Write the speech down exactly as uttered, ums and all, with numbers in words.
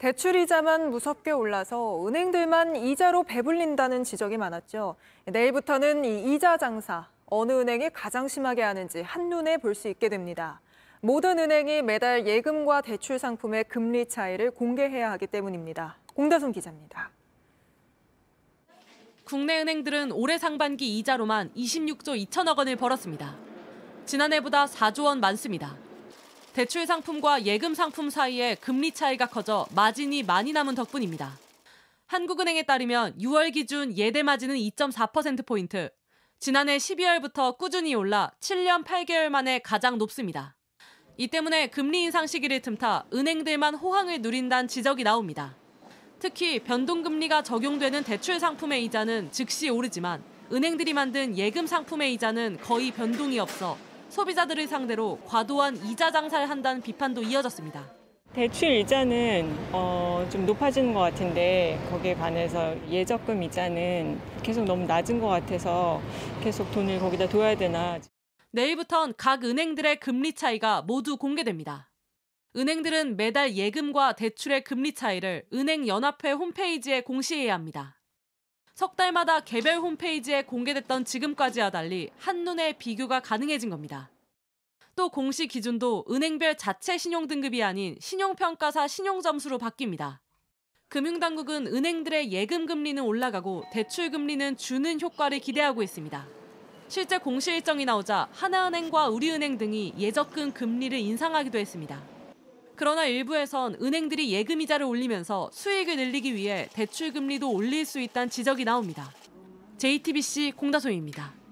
대출이자만 무섭게 올라서 은행들만 이자로 배불린다는 지적이 많았죠. 내일부터는 이 이자 장사, 어느 은행이 가장 심하게 하는지 한눈에 볼 수 있게 됩니다. 모든 은행이 매달 예금과 대출 상품의 금리 차이를 공개해야 하기 때문입니다. 공다솜 기자입니다. 국내 은행들은 올해 상반기 이자로만 이십육조 이천억 원을 벌었습니다. 지난해보다 사조 원 많습니다. 대출 상품과 예금 상품 사이에 금리 차이가 커져 마진이 많이 남은 덕분입니다. 한국은행에 따르면 유월 기준 예대 마진은 이 점 사 퍼센트포인트, 지난해 십이월부터 꾸준히 올라 칠 년 팔 개월 만에 가장 높습니다. 이 때문에 금리 인상 시기를 틈타 은행들만 호황을 누린다는 지적이 나옵니다. 특히 변동금리가 적용되는 대출 상품의 이자는 즉시 오르지만 은행들이 만든 예금 상품의 이자는 거의 변동이 없어 소비자들을 상대로 과도한 이자 장사를 한다는 비판도 이어졌습니다. 대출 이자는 어, 좀 높아지는 것 같은데 거기에 반해서 예적금 이자는 계속 너무 낮은 것 같아서 계속 돈을 거기다 둬야 되나. 내일부턴 각 은행들의 금리 차이가 모두 공개됩니다. 은행들은 매달 예금과 대출의 금리 차이를 은행연합회 홈페이지에 공시해야 합니다. 석 달마다 개별 홈페이지에 공개됐던 지금까지와 달리 한눈에 비교가 가능해진 겁니다. 또 공시 기준도 은행별 자체 신용등급이 아닌 신용평가사 신용점수로 바뀝니다. 금융당국은 은행들의 예금 금리는 올라가고 대출 금리는 주는 효과를 기대하고 있습니다. 실제 공시 일정이 나오자 하나은행과 우리은행 등이 예적금 금리를 인상하기도 했습니다. 그러나 일부에선 은행들이 예금 이자를 올리면서 수익을 늘리기 위해 대출 금리도 올릴 수 있다는 지적이 나옵니다. 제이티비씨 공다솜입니다.